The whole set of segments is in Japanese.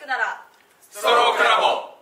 ならストロークラボ。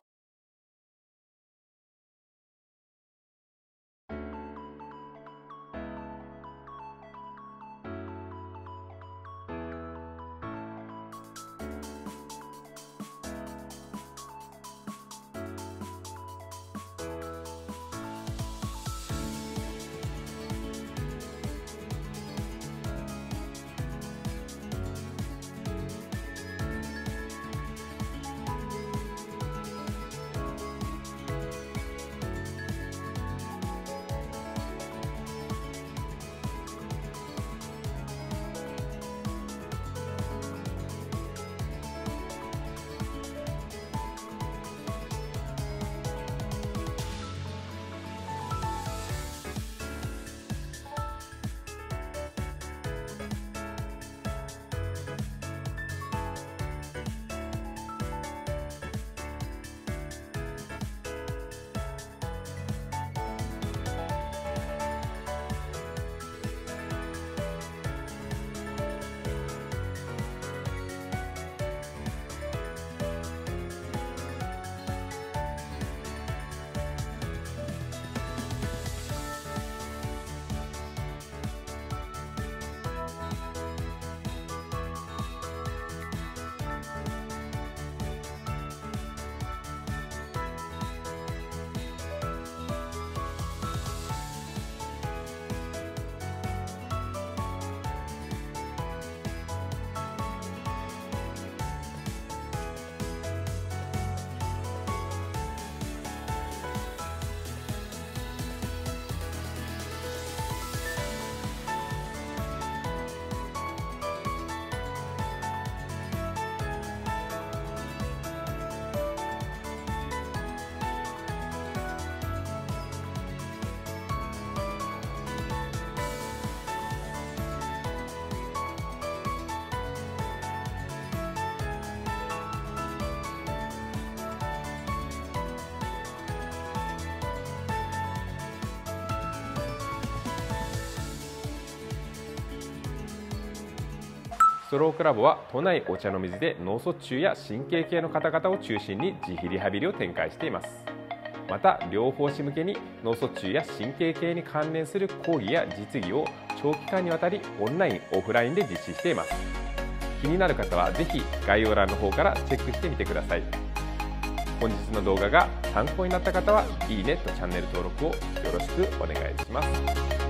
ストロークラボは都内お茶の水で脳卒中や神経系の方々を中心に自費リハビリを展開しています。また療法士向けに脳卒中や神経系に関連する講義や実技を長期間にわたりオンラインオフラインで実施しています。気になる方はぜひ概要欄の方からチェックしてみてください。本日の動画が参考になった方はいいねとチャンネル登録をよろしくお願いします。